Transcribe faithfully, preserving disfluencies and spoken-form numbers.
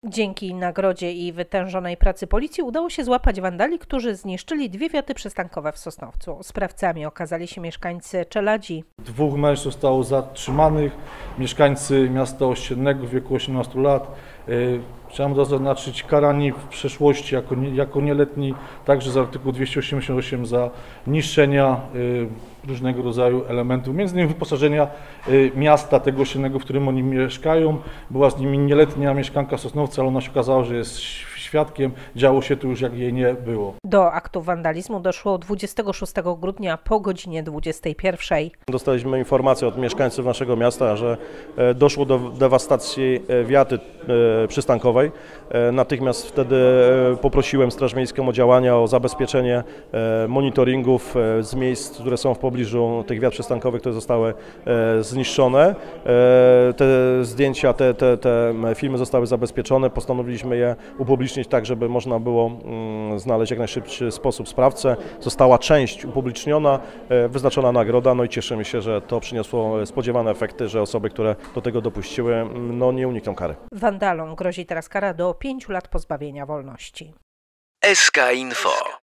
Dzięki nagrodzie i wytężonej pracy policji udało się złapać wandali, którzy zniszczyli dwie wiaty przystankowe w Sosnowcu. Sprawcami okazali się mieszkańcy Czeladzi. Dwóch mężczyzn zostało zatrzymanych, mieszkańcy miasta ościennego w wieku osiemnastu lat. Chciałem zaznaczyć, karani w przeszłości jako, nie, jako nieletni, także za artykuł dwieście osiemdziesiąt osiem za niszczenia y, różnego rodzaju elementów, między innymi wyposażenia y, miasta tego ościennego, w którym oni mieszkają. Była z nimi nieletnia mieszkanka Sosnowca, ale ona się okazała, że jest świadkiem. Działo się tu już, jak jej nie było. Do aktu wandalizmu doszło dwudziestego szóstego grudnia po godzinie dwudziestej pierwszej. Dostaliśmy informację od mieszkańców naszego miasta, że doszło do dewastacji wiaty przystankowej. Natychmiast wtedy poprosiłem Straż Miejską o działania, o zabezpieczenie monitoringów z miejsc, które są w pobliżu tych wiat przystankowych, które zostały zniszczone. Te zdjęcia, te, te, te filmy zostały zabezpieczone. Postanowiliśmy je upublicznić tak, żeby można było znaleźć jak najszybszy sposób sprawcę. Została część upubliczniona, wyznaczona nagroda, no i cieszymy się, że to przyniosło spodziewane efekty, że osoby, które do tego dopuściły, no nie unikną kary. Wandalom grozi teraz kara do pięciu lat pozbawienia wolności. S K Info.